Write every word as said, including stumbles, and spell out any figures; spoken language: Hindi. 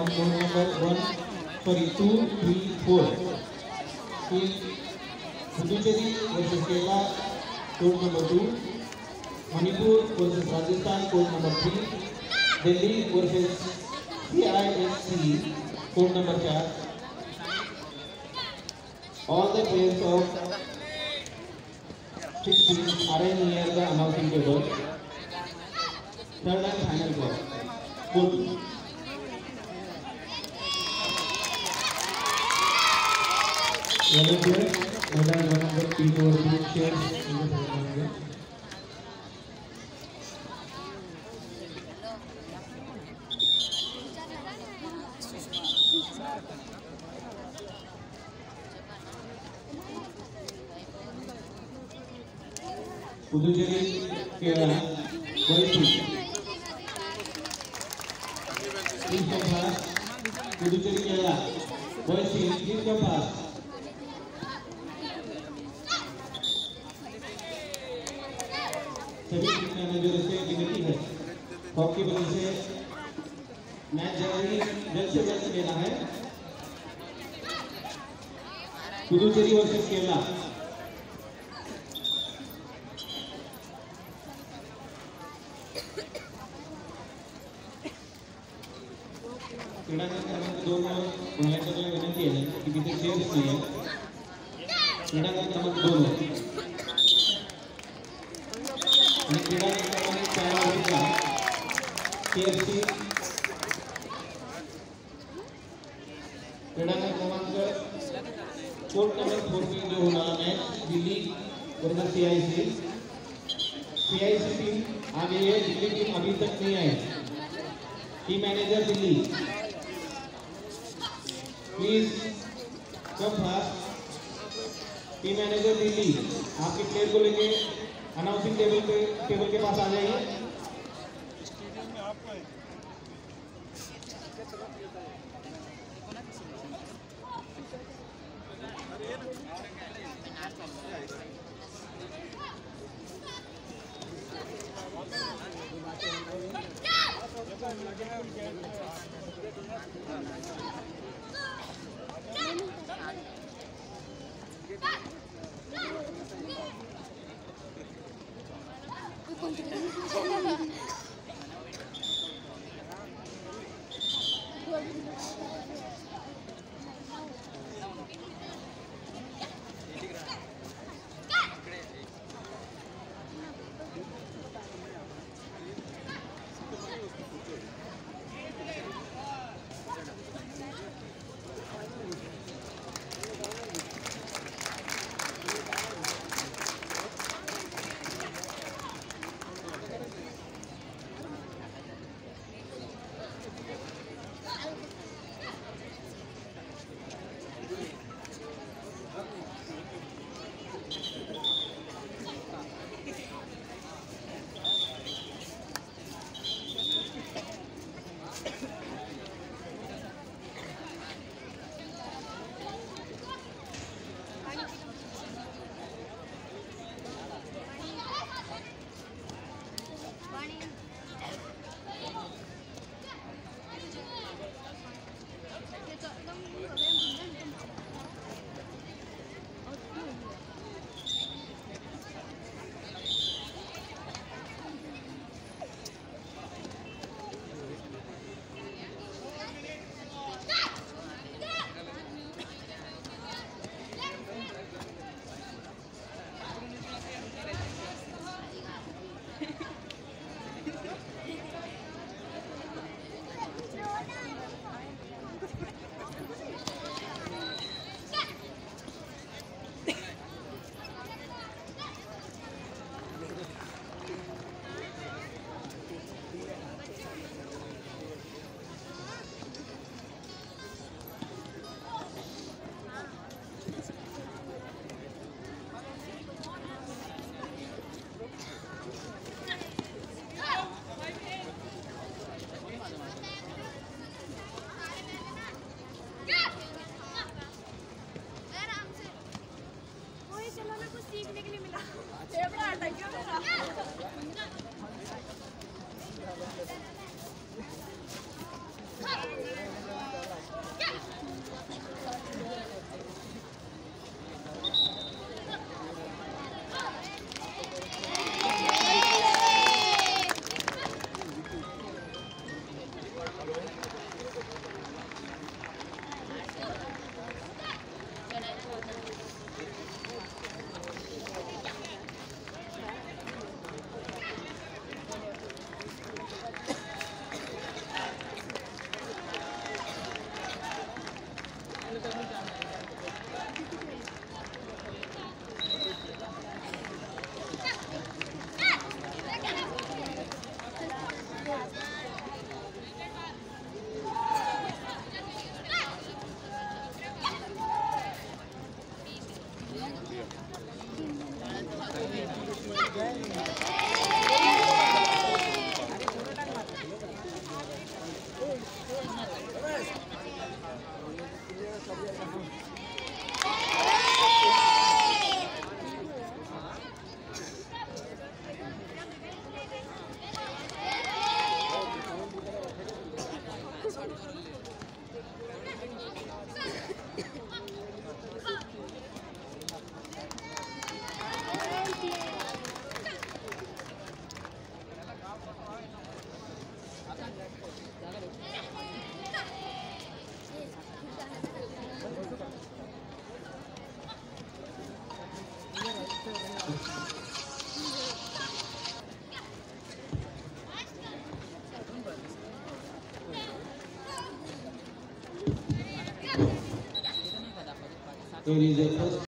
of code number one, sorry, two, three, four. In Puducherry versus Kerala, code number two. Manipur versus Rajasthan, code number three. Delhi versus C I S C, code number four. All the players of six teams are near the announcing table. Third and final call. Good. Volunteers, one and one hundred team over team shares in the ceremony. Puducherry, Kerala, boys team. Please come fast. Puducherry, Kerala, boys team, please come fast. सभी टीम मैनेजर से विनती है हॉकी वजह से मैच जल्दी जल्द से जल्द लेना है पुडुचेरी वर्सेस केरला क्रीडा क्रमांक दो में बोलण्याची विनंती आहे की तिथे चेअर्स नाही क्रीडा क्रमांक दो आणि क्रीडा क्रमांक चार वरचा केएफसी क्रीडा क्रमांक कोर्ट नंबर फोर में जो होना match Delhi versus CIC CIC team आ गई है दिल्ली टीम अभी तक नहीं आई team manager Delhi please come fast team manager Delhi आपके प्लेयर को लेके अनाउंसिंग टेबल पे टेबल के पास आ जाइए There is a first